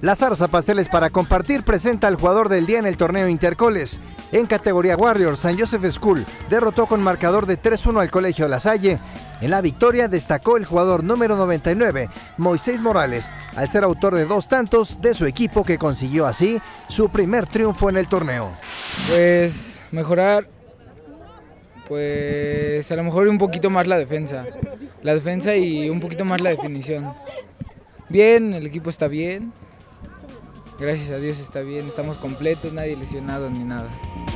La Zarza Pasteles para compartir presenta al jugador del día en el torneo Intercoles. En categoría Warriors, San Joseph School derrotó con marcador de 3-1 al Colegio La Salle. En la victoria destacó el jugador número 99, Moisés Morales, al ser autor de 2 tantos de su equipo, que consiguió así su primer triunfo en el torneo. Pues mejorar, pues a lo mejor un poquito más la defensa y un poquito más la definición. Bien, el equipo está bien, gracias a Dios está bien, estamos completos, nadie lesionado ni nada.